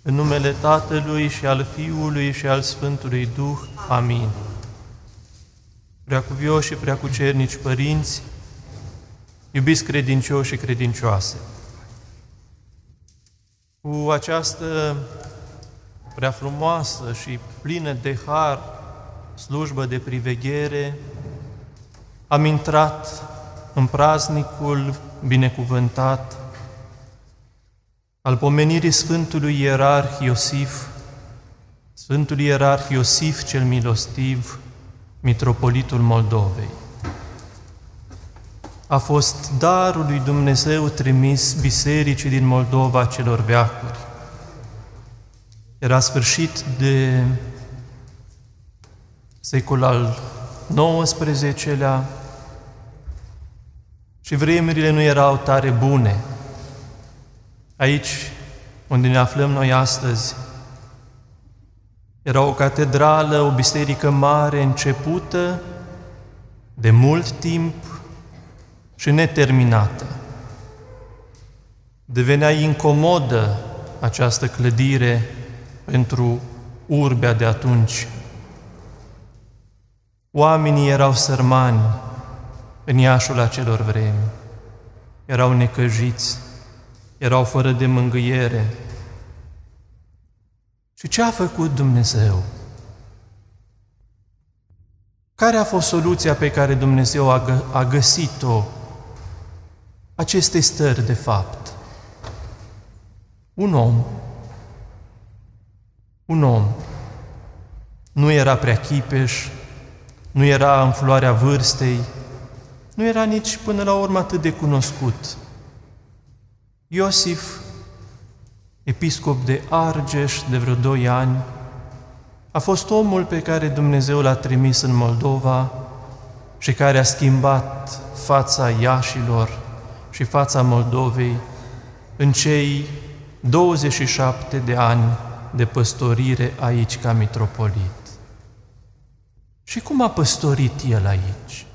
În numele Tatălui și al Fiului și al Sfântului Duh. Amin. Preacuvioși și preacucernici părinți, iubiți credincioși și credincioase, cu această prea frumoasă și plină de har slujbă de priveghere, am intrat în praznicul binecuvântat al pomenirii Sfântului Ierarh Iosif, Sfântul Ierarh Iosif cel Milostiv, Mitropolitul Moldovei. A fost darul lui Dumnezeu trimis Bisericii din Moldova celor veacuri. Era sfârșit de secolul al XIX-lea și vremurile nu erau tare bune. Aici, unde ne aflăm noi astăzi, era o catedrală, o biserică mare, începută de mult timp și neterminată. Devenea incomodă această clădire pentru urbea de atunci. Oamenii erau sărmani în Iașul acelor vremi, erau necăjiți, erau fără de mângâiere. Și ce a făcut Dumnezeu? Care a fost soluția pe care Dumnezeu a găsit-o acestei stări de fapt? Un om. Nu era prea chipeș, nu era în floarea vârstei, nu era nici până la urmă atât de cunoscut. Iosif, episcop de Argeș de vreo 2 ani, a fost omul pe care Dumnezeu l-a trimis în Moldova și care a schimbat fața Iașilor și fața Moldovei în cei 27 de ani de păstorire aici ca mitropolit. Și cum a păstorit el aici?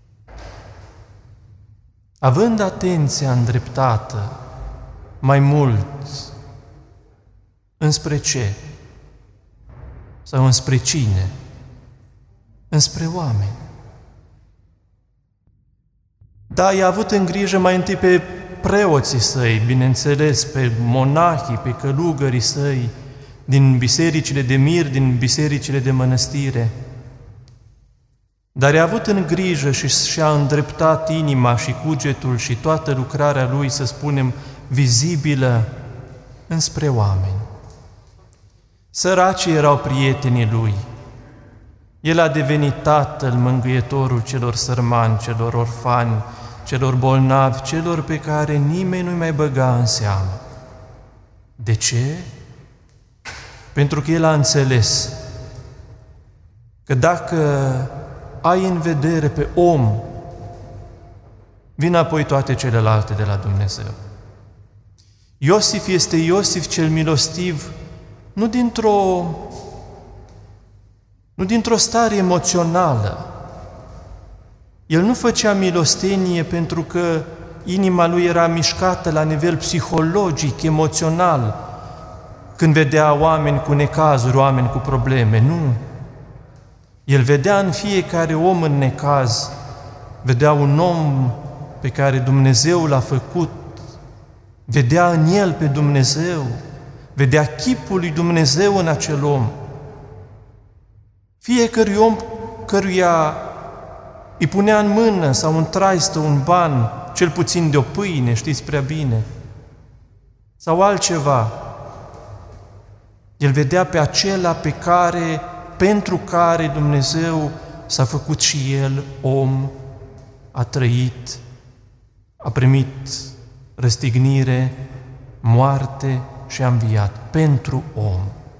Având atenția îndreptată mai mult înspre ce? Sau înspre cine? Înspre oameni. Da, i-a avut în grijă mai întâi pe preoții săi, bineînțeles, pe monahii, pe călugării săi, din bisericile de mir, din bisericile de mănăstire. Dar i-a avut în grijă și și-a îndreptat inima și cugetul și toată lucrarea lui, să spunem, vizibilă înspre oameni. Săracii erau prietenii lui. El a devenit tatăl, mângâietorul celor sărmani, celor orfani, celor bolnavi, celor pe care nimeni nu-i mai băga în seamă. De ce? Pentru că el a înțeles că dacă ai în vedere pe om, vin apoi toate celelalte de la Dumnezeu. Iosif este Iosif cel Milostiv, nu dintr-o stare emoțională. El nu făcea milostenie pentru că inima lui era mișcată la nivel psihologic, emoțional, când vedea oameni cu necazuri, oameni cu probleme. Nu. El vedea în fiecare om în necaz, vedea un om pe care Dumnezeu l-a făcut, vedea în el pe Dumnezeu, vedea chipul lui Dumnezeu în acel om. Fiecărui om căruia îi punea în mână sau în traistă un ban, cel puțin de o pâine, știți prea bine, sau altceva, el vedea pe acela pentru care Dumnezeu s-a făcut și el om, a trăit, a primit răstignire, moarte și a înviat pentru om.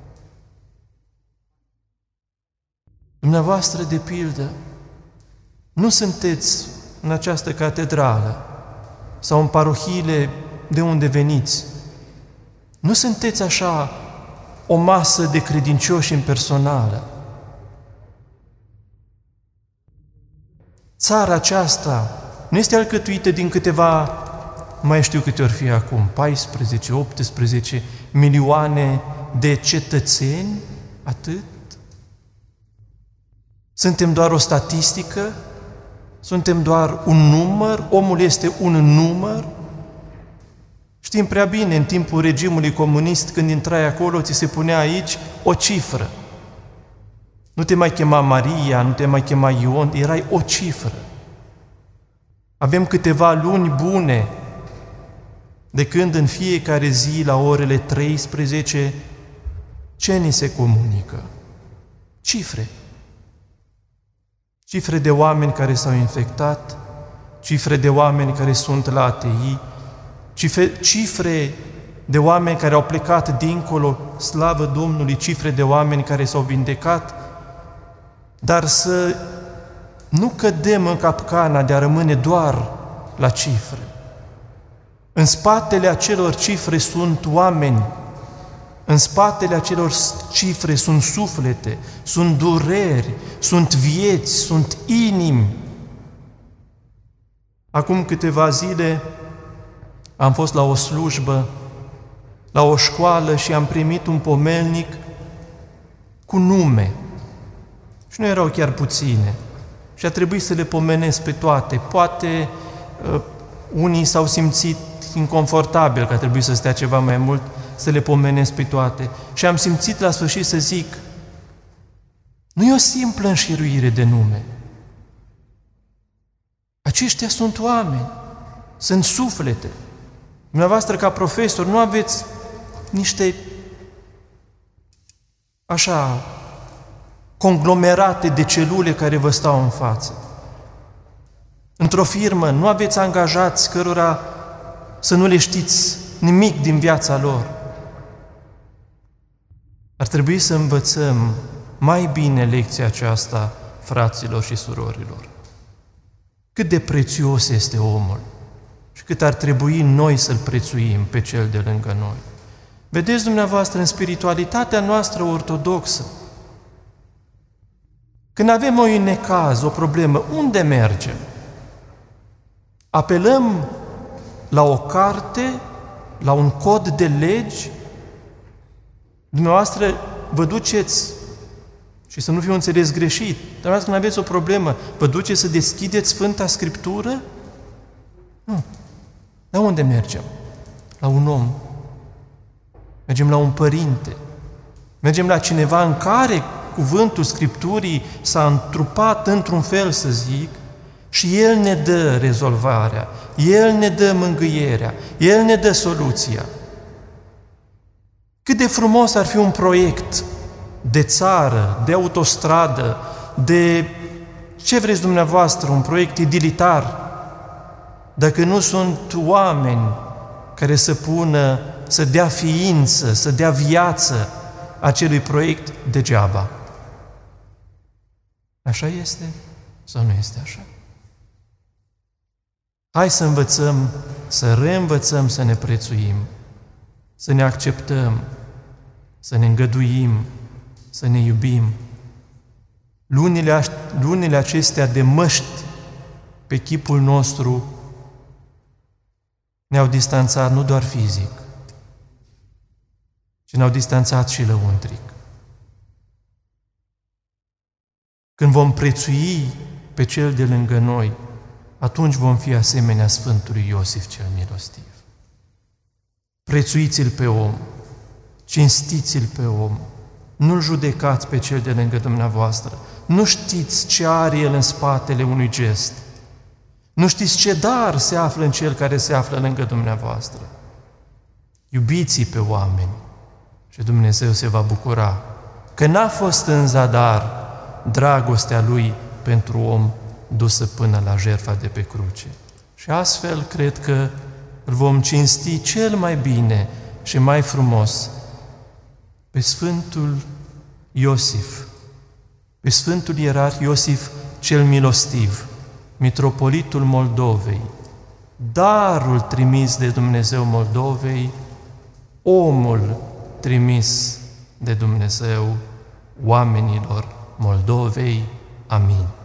Dumneavoastră, de pildă, nu sunteți în această catedrală sau în parohiile de unde veniți. Nu sunteți așa o masă de credincioși impersonală. Țara aceasta nu este alcătuită din câteva, mai știu câte ori fi acum, 14, 18 milioane de cetățeni? Atât? Suntem doar o statistică? Suntem doar un număr? Omul este un număr? Știm prea bine, în timpul regimului comunist, când intrai acolo, ți se punea aici o cifră. Nu te mai chema Maria, nu te mai chema Ion, erai o cifră. Avem câteva luni bune de când în fiecare zi, la orele 13, ce ni se comunică? Cifre. Cifre de oameni care s-au infectat, cifre de oameni care sunt la ATI, cifre de oameni care au plecat dincolo, slavă Domnului, cifre de oameni care s-au vindecat, dar să nu cădem în capcana de a rămâne doar la cifre. În spatele acelor cifre sunt oameni, în spatele acelor cifre sunt suflete, sunt dureri, sunt vieți, sunt inimi. Acum câteva zile am fost la o slujbă, la o școală și am primit un pomelnic cu nume. Și nu erau chiar puține. Și a trebuit să le pomenesc pe toate. Poate unii s-au simțit inconfortabil, că a trebuit să stea ceva mai mult, să le pomenesc pe toate. Și am simțit la sfârșit să zic, nu e o simplă înșiruire de nume. Aceștia sunt oameni, sunt suflete. Dumneavoastră, ca profesor, nu aveți niște așa conglomerate de celule care vă stau în față. Într-o firmă nu aveți angajați cărora să nu le știți nimic din viața lor. Ar trebui să învățăm mai bine lecția aceasta, fraților și surorilor. Cât de prețios este omul și cât ar trebui noi să-l prețuim pe cel de lângă noi. Vedeți dumneavoastră, în spiritualitatea noastră ortodoxă, când avem o necaz, o problemă, unde mergem? Apelăm la o carte, la un cod de legi? Dumneavoastră vă duceți, și să nu fiu înțeles greșit, dumneavoastră când aveți o problemă, vă duceți să deschideți Sfânta Scriptură? Nu. La unde mergem? La un om. Mergem la un părinte. Mergem la cineva în care cuvântul Scripturii s-a întrupat într-un fel, să zic, și El ne dă rezolvarea, El ne dă mângâierea, El ne dă soluția. Cât de frumos ar fi un proiect de țară, de autostradă, de ce vreți dumneavoastră, un proiect idilitar, dacă nu sunt oameni care să pună, să dea ființă, să dea viață acelui proiect degeaba. Așa este sau nu este așa? Hai să învățăm, să reînvățăm să ne prețuim, să ne acceptăm, să ne îngăduim, să ne iubim. Lunile acestea de măști pe chipul nostru ne-au distanțat nu doar fizic, ci ne-au distanțat și lăuntric. Când vom prețui pe cel de lângă noi, atunci vom fi asemenea Sfântului Iosif cel milostiv. Prețuiți-l pe om, cinstiți-l pe om, nu-l judecați pe cel de lângă dumneavoastră, nu știți ce are el în spatele unui gest, nu știți ce dar se află în cel care se află lângă dumneavoastră. Iubiți-i pe oameni și Dumnezeu se va bucura că n-a fost în zadar dragostea Lui pentru om dusă până la jertfa de pe cruce. Și astfel cred că îl vom cinsti cel mai bine și mai frumos pe Sfântul Iosif, pe Sfântul Ierarh Iosif cel milostiv, mitropolitul Moldovei, darul trimis de Dumnezeu Moldovei, omul trimis de Dumnezeu oamenilor Moldovei. Amin.